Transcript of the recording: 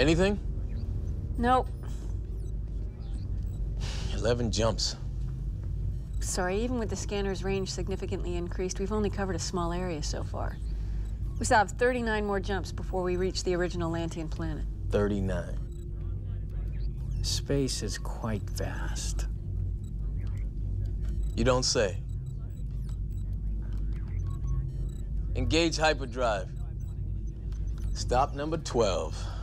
Anything? Nope. 11 jumps. Sorry, even with the scanner's range significantly increased, we've only covered a small area so far. We still have 39 more jumps before we reach the original Atlantean planet. 39. Space is quite vast. You don't say. Engage hyperdrive. Stop number 12.